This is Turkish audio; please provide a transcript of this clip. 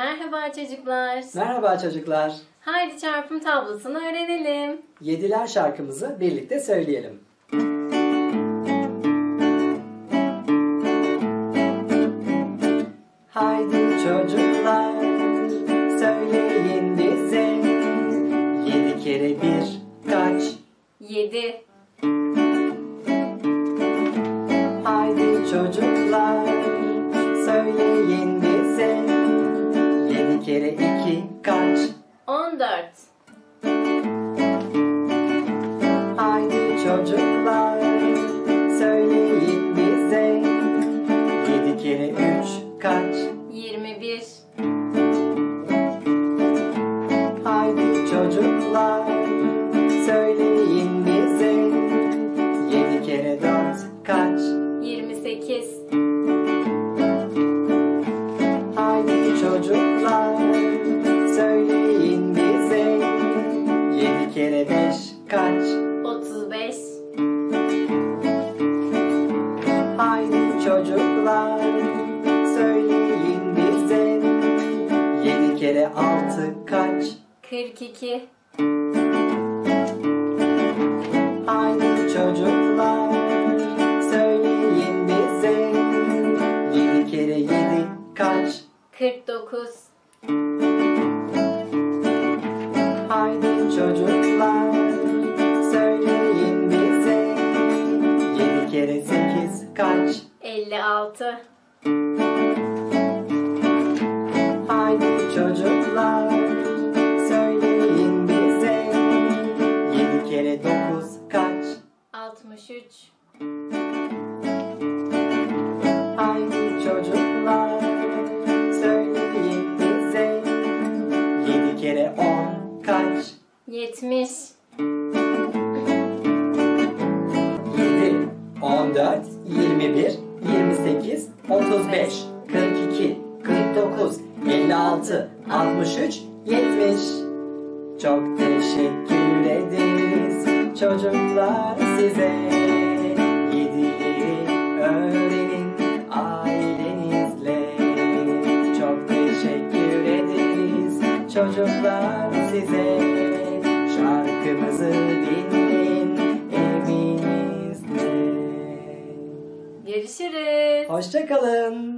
Merhaba çocuklar. Merhaba çocuklar. Haydi çarpım tablosunu öğrenelim. Yediler şarkımızı birlikte söyleyelim. Haydi çocuklar, söyleyin bize. 7 kere 1 kaç? 7. Haydi çocuklar, söyleyin bize. 7 kere 2 kaç? 14. Haydi çocuklar, söyleyin bize. 7 kere 3 kaç? 21. Haydi çocuklar, söyleyin bize. 7 kere 4 kaç? 28. Haydi çocuklar, söyleyin bize. 7 kere 5 kaç? 35. Haydi çocuklar, söyleyin bize. 7 kere 6 kaç? 42. Haydi çocuklar, söyleyin bize. 7 kere 7 kaç? 49. Haydi çocuklar, söyleyin bize. 7 kere 8 kaç? 56. Haydi çocuklar, söyleyin bize. 7 kere 9 kaç? 63. Haydi çocuklar, söyleyin bize. 7 kere 10 kaç? 70. 7, 14, 21, 28, 35, 42, 49, 56, 63, 70. Çok teşekkür ederiz çocuklar size. 7'leri öğrenin ailenizle. Çok teşekkür ederiz çocuklar size. Şarkımızı dinleyin evinizde. Görüşürüz. Hoşça kalın.